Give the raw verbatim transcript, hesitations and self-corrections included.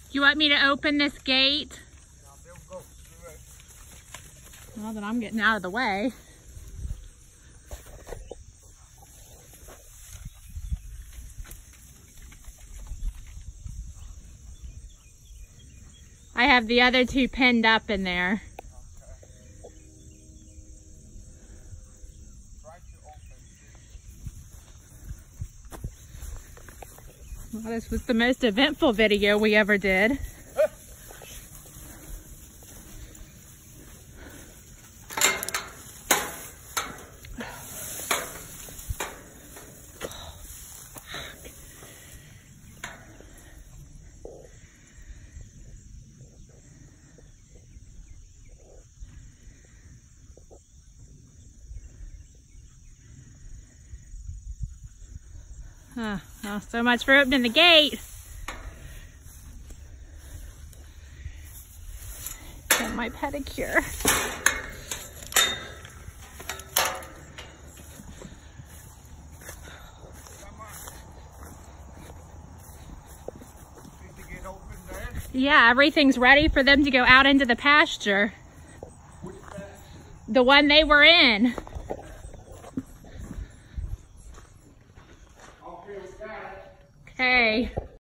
You want me to open this gate? Well, then I'm getting out of the way. I have the other two pinned up in there. Well, this was the most eventful video we ever did. Oh, well, so much for opening the gate. Get my pedicure. Yeah, everything's ready for them to go out into the pasture. The one they were in. Okay.